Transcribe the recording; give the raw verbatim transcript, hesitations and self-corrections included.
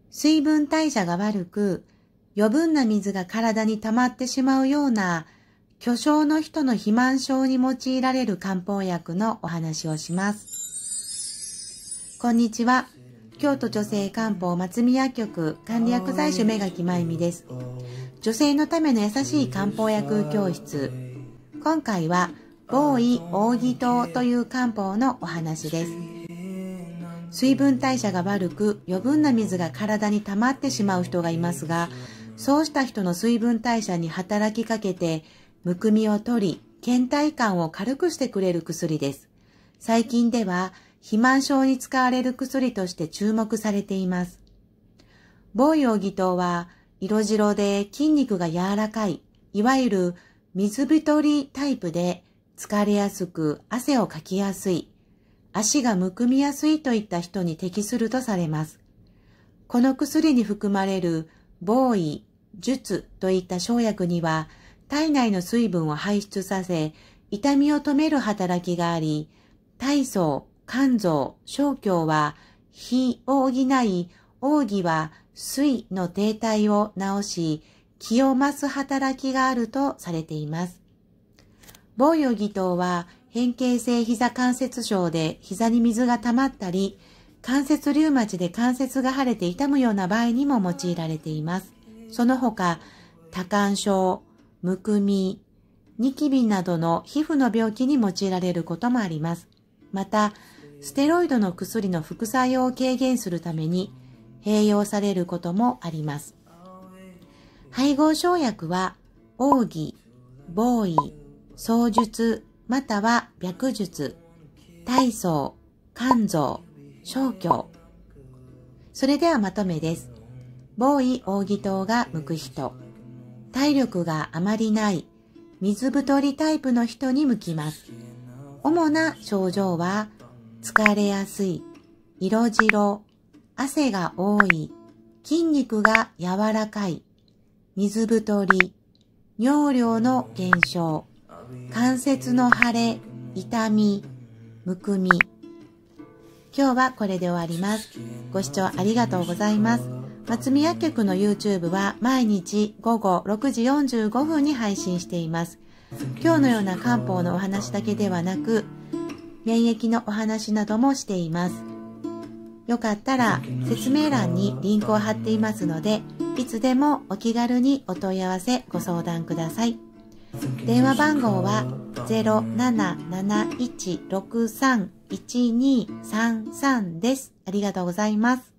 水分代謝が悪く、余分な水が体に溜まってしまうような巨匠の人の肥満症に用いられる漢方薬のお話をします。こんにちは。京都女性漢方松見薬局管理薬剤師目垣真由美です。女性のための優しい漢方薬教室。今回は防衛奥義湯という漢方のお話です。水分代謝が悪く余分な水が体に溜まってしまう人がいますが、そうした人の水分代謝に働きかけてむくみを取り、倦怠感を軽くしてくれる薬です。最近では肥満症に使われる薬として注目されています。防衛奥義湯は色白で筋肉が柔らかい、いわゆる水太りタイプで疲れやすく汗をかきやすい、足がむくみやすいといった人に適するとされます。この薬に含まれる防衛、術といった生薬には体内の水分を排出させ、痛みを止める働きがあり、体操、肝臓、小胸は火を補い、奥義は水の停滞を治し、気を増す働きがあるとされています。防衛奥義湯は変形性膝関節症で膝に水が溜まったり、関節リウマチで関節が腫れて痛むような場合にも用いられています。その他、多汗症、むくみ、ニキビなどの皮膚の病気に用いられることもあります。また、ステロイドの薬の副作用を軽減するために併用されることもあります。配合生薬は、奥義、防衛、槍術、または白術、体操、肝臓、小胸。それではまとめです。防衛奥義湯が向く人。体力があまりない、水太りタイプの人に向きます。主な症状は、疲れやすい、色白、汗が多い、筋肉が柔らかい、水太り、尿量の減少、関節の腫れ、痛み、むくみ。今日はこれで終わります。ご視聴ありがとうございます。松見薬局の YouTube は毎日午後ろくじよんじゅうごふんに配信しています。今日のような漢方のお話だけではなく、免疫のお話などもしています。よかったら説明欄にリンクを貼っていますので、いつでもお気軽にお問い合わせご相談ください。電話番号は ゼロなななないちろくさんいちにさんさん です。ありがとうございます。